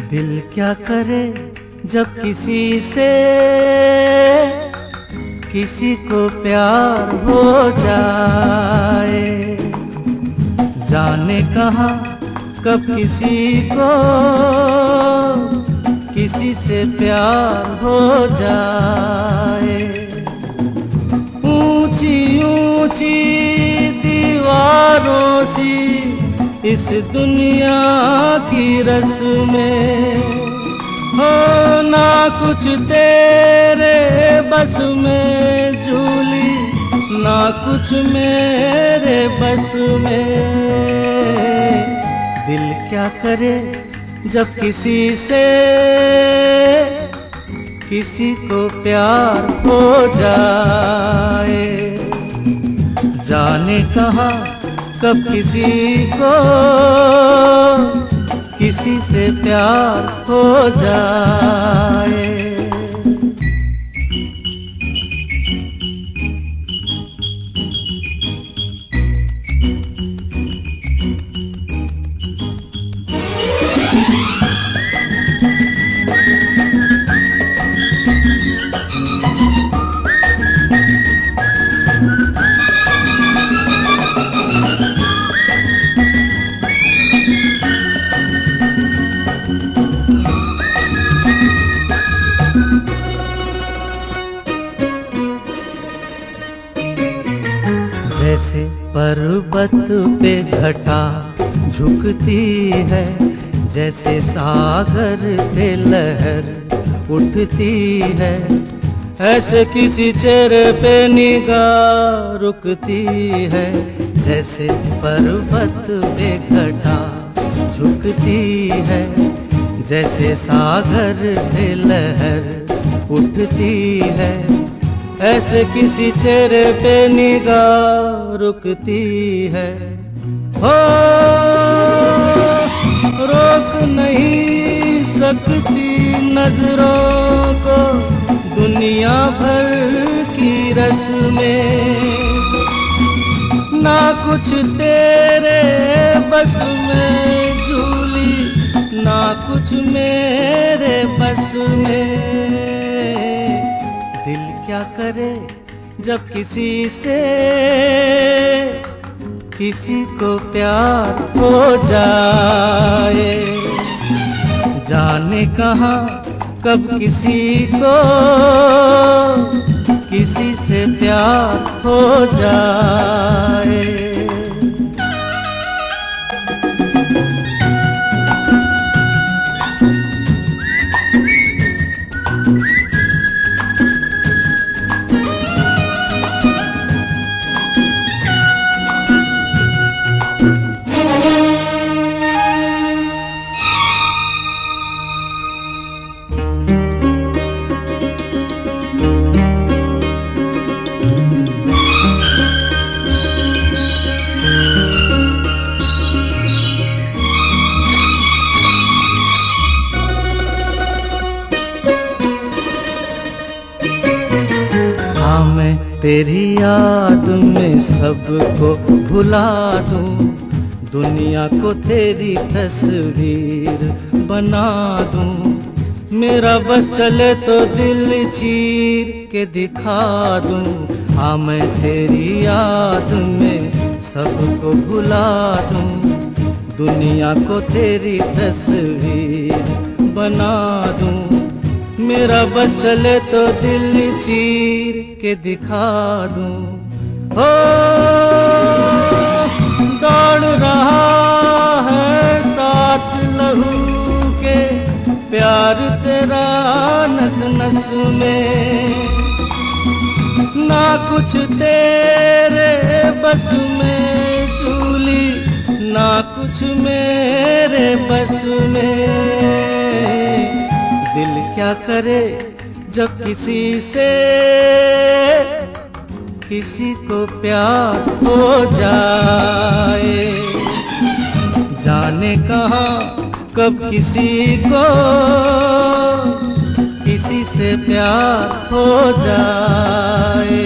दिल क्या करे जब किसी से किसी को प्यार हो जाए, जाने कहाँ कब किसी को किसी से प्यार हो जाए। ऊंची ऊंची दीवारों सी इस दुनिया की रस्में हो, ना कुछ तेरे बस में झूली, ना कुछ मेरे बस में। दिल क्या करे जब किसी से किसी को प्यार हो जाए, जाने कहाँ कब किसी को किसी से प्यार हो जाए। जैसे पर्वत पे घटा झुकती है, जैसे सागर से लहर उठती है, ऐसे किसी चेहरे पे निगाह रुकती है। जैसे पर्वत पे घटा झुकती है, जैसे सागर से लहर उठती है, ऐसे किसी चेहरे पे निगाह रुकती है। हो रोक नहीं सकती नजरों को दुनिया भर की रस्में, ना कुछ तेरे बस में झूली, ना कुछ मेरे बस में। दिल क्या करे जब किसी से किसी को प्यार हो जाए, जाने कहाँ कब किसी को किसी से प्यार हो जाए। मैं तेरी याद में सबको भुला दूं, दुनिया को तेरी तस्वीर बना दूं। मेरा बस चले तो दिल चीर के दिखा दूं। हाँ मैं तेरी याद में सबको भुला दूं, दुनिया को तेरी तस्वीर बना दूं। मेरा बस चले तो दिल चीर के दिखा दूं। हो दौड़ रहा है साथ लहू के प्यार तेरा नस नस में, ना कुछ तेरे बस में झूली, ना कुछ मेरे बस में। दिल क्या करे जब किसी से किसी को प्यार हो जाए, जाने कहाँ कब किसी को किसी से प्यार हो जाए।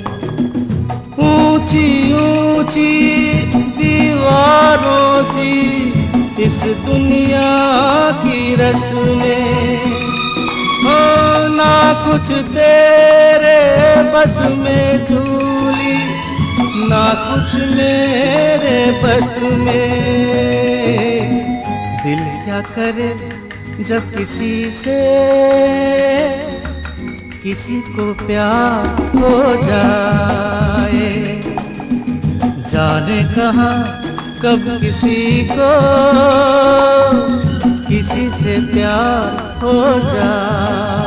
ऊंची ऊंची दीवारों सी इस दुनिया की रस्म कुछ तेरे बस में झूली, ना कुछ मेरे बस में। दिल क्या करे जब किसी से किसी को प्यार हो जाए, जाने कहाँ कब किसी को किसी से प्यार हो जाए।